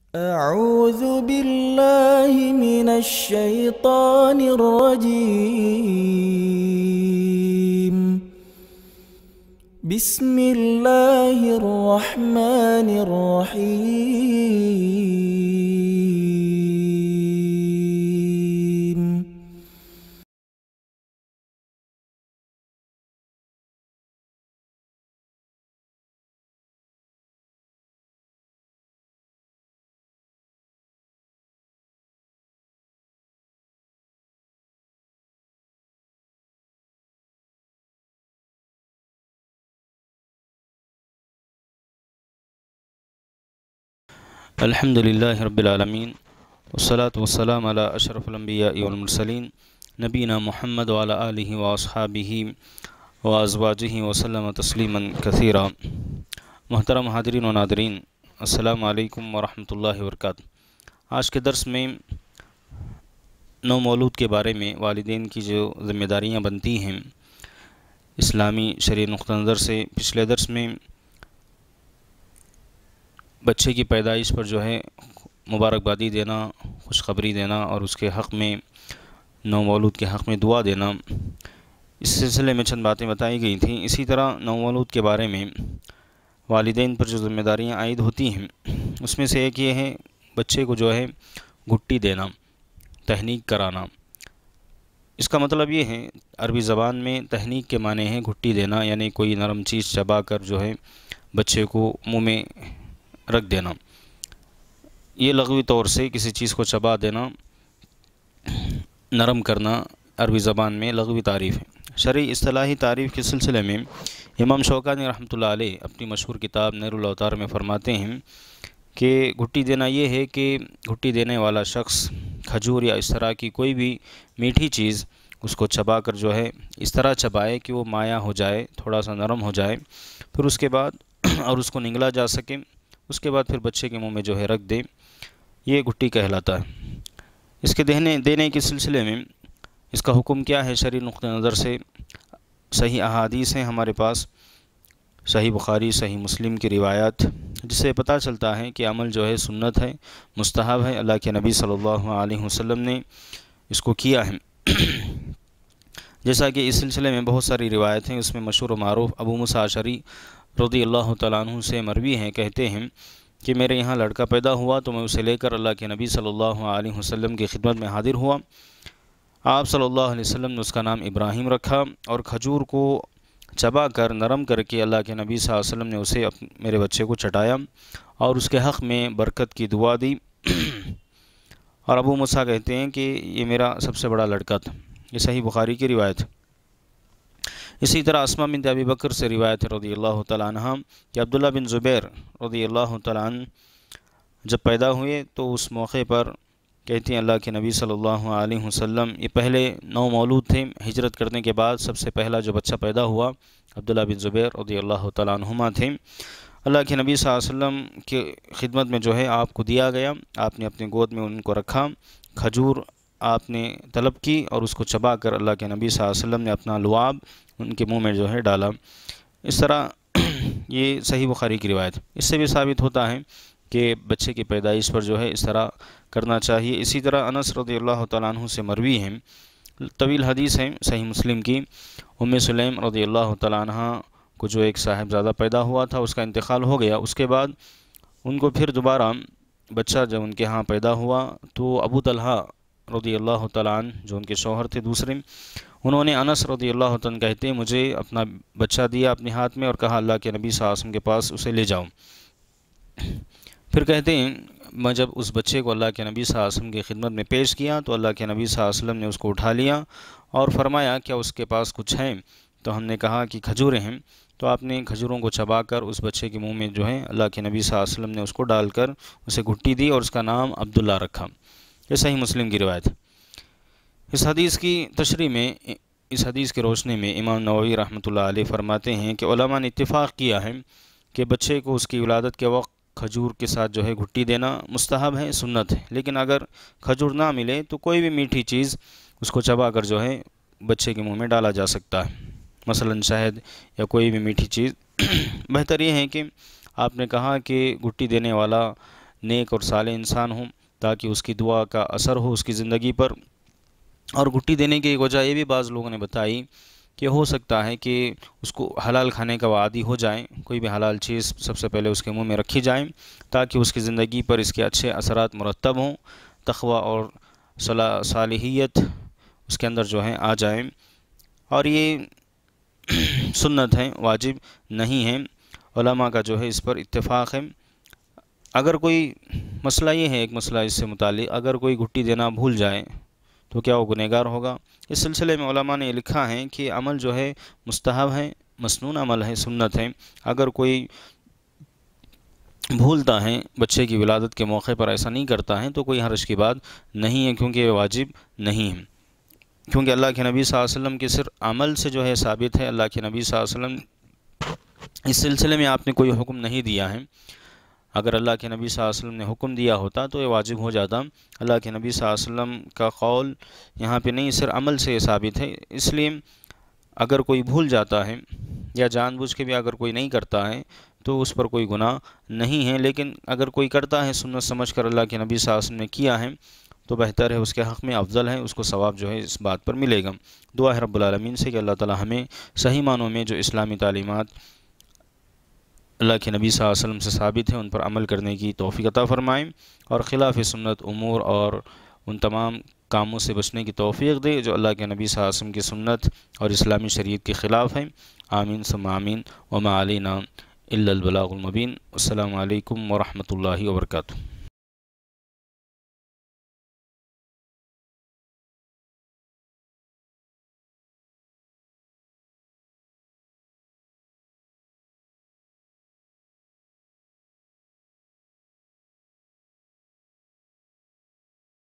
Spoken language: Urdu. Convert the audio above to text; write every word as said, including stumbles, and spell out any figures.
أعوذ بالله من الشيطان الرجيم. بسم الله الرحمن الرحيم. الحمد لله رب العالمين والصلاة والسلام على أشرف الأنبياء والمرسلين نبينا محمد وعلى آله وأصحابه وأزواجه وسلم تسليما كثيرا. محترم حاضرین و ناظرین، السلام علیکم ورحمۃ اللہ وبرکاتہ. آج کے درس میں نو مولود کے بارے میں والدین کی جو ذمہ داریاں بنتی ہیں اسلامی شرعی نقطہ نظر سے، پچھلے درس میں بچے کی پیدائش پر جو ہے مبارکبادی دینا، خوشخبری دینا اور اس کے حق میں، نو مولود کے حق میں دعا دینا، اس سلسلے میں چند باتیں بتائی گئی تھیں. اسی طرح نو مولود کے بارے میں والدین پر جو ذمہ داریاں عائد ہوتی ہیں اس میں سے ایک یہ ہے بچے کو جو ہے گھٹی دینا، تحنیک کرانا. اس کا مطلب یہ ہے، عربی زبان میں تحنیک کے معنی ہے گھٹی دینا، یعنی کوئی نرم چیز چبا کر جو ہے بچے کو منہ میں رکھ دینا. یہ لغوی طور سے کسی چیز کو چبا دینا، نرم کرنا، عربی زبان میں لغوی تعریف ہے. شرعی اصطلاحی تعریف کے سلسلے میں امام شوکانی رحمۃ اللہ علیہ اپنی مشہور کتاب نیر الاوطار میں فرماتے ہیں کہ گھٹی دینا یہ ہے کہ گھٹی دینے والا شخص کھجور یا اس طرح کی کوئی بھی میٹھی چیز اس کو چبا کر جو ہے اس طرح چبائے کہ وہ مایا ہو جائے، تھوڑا سا نرم ہو جائے، پھر اس کے بعد اور اس کو نگلا جا سکے، اس کے بعد پھر بچے کے منہ میں جو ہے رکھ دے. یہ گھٹی کہلاتا ہے. اس کے دینے دینے کے سلسلے میں اس کا حکم کیا ہے شرعی نقطہ نظر سے؟ صحیح احادیث ہیں ہمارے پاس، صحیح بخاری، صحیح مسلم کی روایات، جس سے پتہ چلتا ہے کہ عمل جو ہے سنت ہے، مستحب ہے. اللہ کے نبی صلی اللہ علیہ وسلم نے اس کو کیا ہے. جیسا کہ اس سلسلے میں بہت ساری روایت ہیں. اس میں مشہور و معروف ابو موسیٰ اشعری رضی اللہ تعالیٰ عنہ سے مروی ہیں، کہتے ہیں کہ میرے یہاں لڑکا پیدا ہوا تو میں اسے لے کر اللہ کے نبی صلی اللہ علیہ وسلم کی خدمت میں حاضر ہوا. آپ صلی اللہ علیہ وسلم نے اس کا نام ابراہیم رکھا اور کھجور کو چبا کر نرم کر کے اللہ کے نبی صلی اللہ علیہ وسلم نے اسے میرے بچے کو چٹایا اور اس کے حق میں برکت کی دعا دی. اور ابو موسیٰ کہتے ہیں کہ یہ میرا سب سے بڑا لڑکا تھا. یہ صحیح بخاری کی روایت. اسی طرح اسماء بنت ابی بکر سے روایت ہے رضی اللہ تعالیٰ عنہ کہ عبداللہ بن زبیر رضی اللہ تعالیٰ عنہ جب پیدا ہوئے تو اس موقع پر کہتے ہیں اللہ کے نبی صلی اللہ علیہ وسلم، یہ پہلے نو مولود تھے، ہجرت کرنے کے بعد سب سے پہلا جو بچہ پیدا ہوا عبداللہ بن زبیر رضی اللہ تعالیٰ عنہما تھے. اللہ کے نبی صلی اللہ علیہ وسلم کی خدمت میں جو ہے آپ کو دیا گیا، آپ نے اپنی گود میں ان کو رکھا، کھجور آپ نے طلب کی اور اس کو چبا کر اللہ کے نبی صلی اللہ علیہ وسلم نے اپنا لعاب ان کے منہ میں جو ہے ڈالا. اس طرح یہ صحیح بخاری کی روایت. اس سے بھی ثابت ہوتا ہے کہ بچے کی پیدائش پر جو ہے اس طرح کرنا چاہیے. اسی طرح انس رضی اللہ تعالیٰ عنہ سے مروی ہیں، طویل حدیث ہے صحیح مسلم کی، ام سلیم رضی اللہ تعالیٰ عنہ کو جو ایک صاحبزادہ پیدا ہوا تھا، اس کا انتقال ہو گیا. اس کے بعد ان کو پھر دوبارہ بچہ جب ان کے ہاں پیدا ہوا تو ابو طلحہ رضی اللہ تعالیٰ عنہ جو ان کے شوہر تھے دوسرے، انہوں نے انس رضی اللہ تعالیٰ عنہ کہتے ہیں مجھے اپنا بچہ دیا اپنے ہاتھ میں اور کہا اللہ کے نبی صلی اللہ علیہ وسلم کے پاس اسے لے جاؤ. پھر کہتے ہیں میں جب اس بچے کو اللہ کے نبی صلی اللہ علیہ وسلم کی خدمت میں پیش کیا تو اللہ کے نبی صلی اللہ علیہ وسلم نے اس کو اٹھا لیا اور فرمایا کیا اس کے پاس کچھ ہیں؟ تو ہم نے کہا کہ کھجوریں ہیں. تو آپ نے کھجوروں کو چبا کر اس بچے کے منہ میں جو ہے اللہ کے نبی صلی اللہ علیہ وسلم نے اس کو ڈال کر اسے گھٹی دی اور اس کا نام عبداللہ رکھا. یہ صحیح مسلم کی روایت. اس حدیث کی تشریح میں، اس حدیث کی روشنی میں امام نووی رحمۃ اللہ علیہ فرماتے ہیں کہ علماء نے اتفاق کیا ہے کہ بچے کو اس کی ولادت کے وقت کھجور کے ساتھ جو ہے گھٹی دینا مستحب ہے، سنت ہے. لیکن اگر کھجور نہ ملے تو کوئی بھی میٹھی چیز اس کو چبا کر جو ہے بچے کے منہ میں ڈالا جا سکتا ہے، مثلا شہد یا کوئی بھی میٹھی چیز. بہتر یہ ہے کہ آپ نے کہا کہ گھٹی دینے والا نیک اور صالح انسان ہوں تاکہ اس کی دعا کا اثر ہو اس کی زندگی پر۔ اور گھٹی دینے کی ایک وجہ یہ بھی بعض لوگوں نے بتائی کہ ہو سکتا ہے کہ اس کو حلال کھانے کا وہ عادی ہو جائیں، کوئی بھی حلال چیز سب سے پہلے اس کے منہ میں رکھی جائیں تاکہ اس کی زندگی پر اس کے اچھے اثرات مرتب ہوں، تقوی اور صالحیت اس کے اندر جو ہے آ جائیں۔ اور یہ سنت ہے، واجب نہیں ہے، علماء کا جو ہے اس پر اتفاق ہے۔ اگر کوئی مسئلہ یہ ہے، ایک مسئلہ اس سے متعلق، اگر کوئی گھٹی دینا بھول جائے تو کیا وہ گنہگار ہوگا؟ اس سلسلے میں علماء نے یہ لکھا ہے کہ عمل جو ہے مستحب ہے، مسنون عمل ہے، سنت ہے۔ اگر کوئی بھولتا ہے بچے کی ولادت کے موقع پر ایسا نہیں کرتا ہے تو کوئی حرج کی بات نہیں ہے، کیونکہ یہ واجب نہیں ہے، کیونکہ اللہ کے نبی صلی اللہ علیہ وسلم کے صرف عمل سے جو ہے ثابت ہے۔ اللہ کے نبی صلی اللہ علیہ وسلم اس سلسلے میں آپ نے کوئی حکم نہیں دیا ہے۔ اگر اللہ کے نبی صلی اللہ علیہ وسلم نے حکم دیا ہوتا تو یہ واجب ہو جاتا۔ اللہ کے نبی صلی اللہ علیہ وسلم کا قول یہاں پہ نہیں، صرف عمل سے یہ ثابت ہے۔ اس لیے اگر کوئی بھول جاتا ہے یا جان بوجھ کے بھی اگر کوئی نہیں کرتا ہے تو اس پر کوئی گناہ نہیں ہے، لیکن اگر کوئی کرتا ہے سنت سمجھ کر اللہ کے نبی صلی اللہ علیہ وسلم نے کیا ہے تو بہتر ہے، اس کے حق میں افضل ہے، اس کو ثواب جو ہے اس بات پر ملے گا۔ دعا ہے رب العالمین سے کہ اللہ تعالی ہمیں صحیح معنوں میں جو اسلامی تعلیمات اللہ کے نبی صلی اللہ علیہ وسلم سے ثابت ہیں ان پر عمل کرنے کی توفیق عطا فرمائیں، اور خلاف سنت امور اور ان تمام کاموں سے بچنے کی توفیق دے جو اللہ کے نبی صلی اللہ علیہ وسلم کی سنت اور اسلامی شریعت کے خلاف ہیں۔ آمین ثم آمین، وما علینا الا البلاغ المبین۔ السلام علیکم ورحمۃ اللہ وبرکاتہ۔